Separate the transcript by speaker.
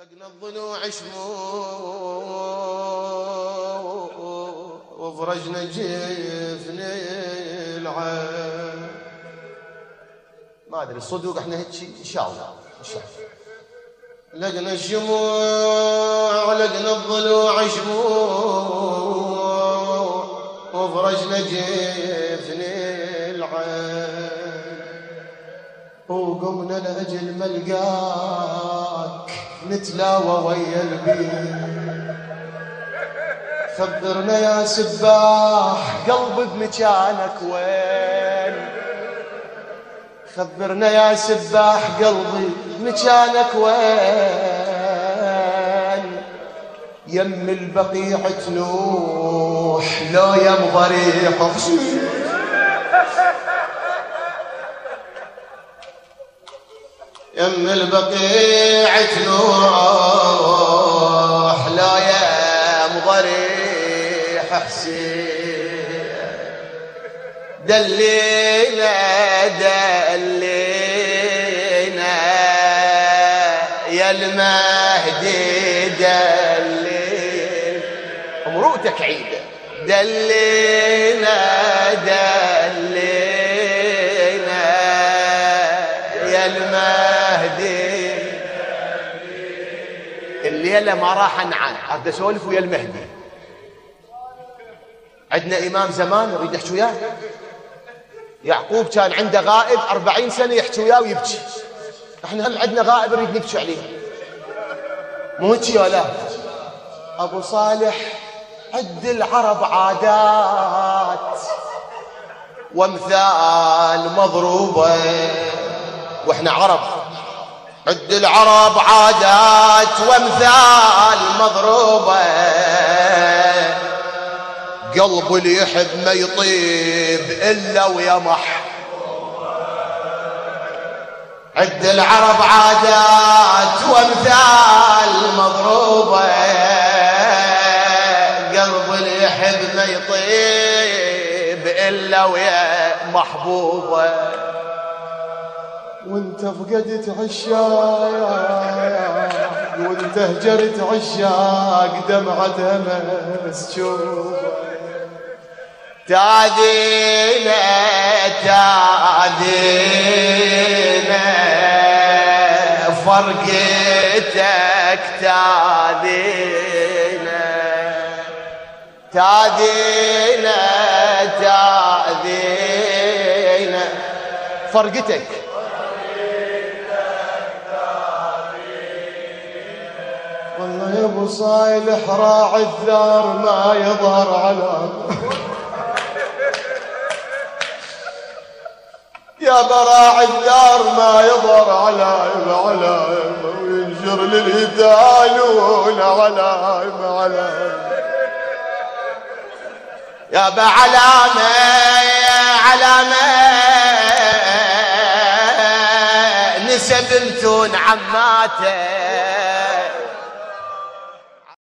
Speaker 1: علقنا الضلوع شموع وفرجنا جفن العين. ما ادري الصدق احنا هيك ان شاء الله ان شاء الله. لقنا الشموع لقنا الضلوع شموع وفرجنا جفن العين وقمنا لاجل ملقاك نتلاوى ويا البيت. خبرنا يا سباح قلبي بمكانك وين. خبرنا يا سباح قلبي بمكانك وين. يم البقيع تنوح لو يم ضريح يم البقيع تنوح لا يم ضريح حسين. دلينا دلينا يا المهدي دلينا امرؤتك عيده. دلينا دلينا يا المهدي. الليله ما راح انعاد اريد اسولف ويا المهدي. عندنا امام زمان نريد احكي وياه. يعقوب كان عنده غائب 40 سنه يحكي وياه ويبكي. احنا هم عندنا غائب نريد نبكي عليه. مو هيك يا لا. ابو صالح عد العرب عادات وامثال مضروبه واحنا عرب. عد العرب عادات وامثال مضروبه. قلب اللي يحب ما يطيب الا ويمح. عد العرب عادات وامثال مضروبه. قلب اللي يحب ما يطيب الا ويا محبوبه. وانت فقدت عشاق وانت هجرت عشاق دمعتها مسجوبه. تادينا تادينا فرقتك تادينا. تادينا تادينا فرقتك. والله يا ابو صالح راعي الثار ما يظهر على يا براعي الدار ما يظهر علائم علائم وينشر للهدالون علائم علائم. يا بعلامة علامة نسب انتون عماته